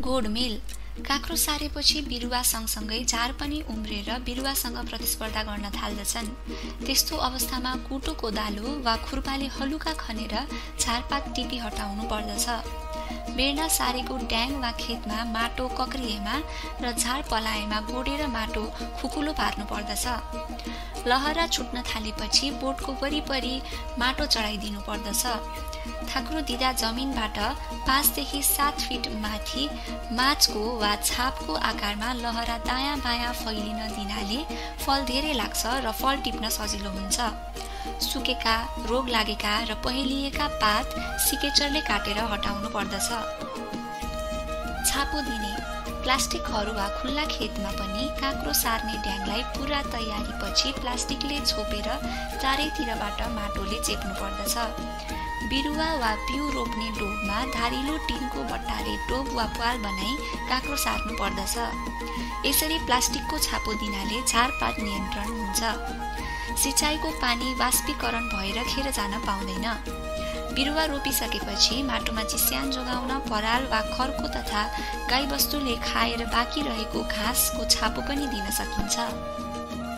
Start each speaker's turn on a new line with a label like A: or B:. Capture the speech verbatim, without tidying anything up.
A: गोडमेल। काँक्रो सारेपछि बिरुवा सँगसँगै झार पनि उम्रेर बिरुवासँग प्रतिस्पर्धा गर्न थाल्दछन्। त्यस्तो अवस्थामा कुटो कोदालो वा खुर्पाले हलुका खनेर झारपात टिपी हटाउनु पर्दछ। बेर्ना सारेको ड्याङ वा खेतमा माटो कक्रिएमा र झार पलाएमा गोडेर माटो खुकुलो पार्नु पर्दछ। लहरा छुट्न थालेपछि बोटको वरिपरि माटो चढाइदिनु पर्दछ। थाक्रो दिँदा जमिनबाट पाँचदेखि सात फिट माथि माचको वा छापको आकारमा लहरा दायाँ बायाँ फैलिन दिनाले फल धेरै लाग्छ र फल टिप्न सजिलो हुन्छ। सुकेका, रोग लागेका र पहेलिएका पात सिकेचरले काटेर हटाउनु पर्दछ। छापो दिने। प्लास्टिकहरू वा खुल्ला खेतमा पनि काँक्रो सार्ने ड्याङलाई पूरा तयारीपछि प्लास्टिकले छोपेर चारैतिरबाट माटोले चेप्नु पर्दछ। बिरुवा वा बिउ रोप्ने डोबमा धारिलो टिनको बट्टाले डोब वा प्वाल बनाई काँक्रो सार्नु पर्दछ। यसरी प्लास्टिकको छापो दिनाले झारपात नियन्त्रण हुन्छ। सिँचाइको पानी वाष्पीकरण भएर खेर जान पाउँदैन। बिरुवा रोपिसकेपछि माटोमा चिस्यान जोगाउन पराल वा खरको तथा गाईबस्तुले खाएर बाँकी रहेको घाँसको छापो पनि दिन सकिन्छ।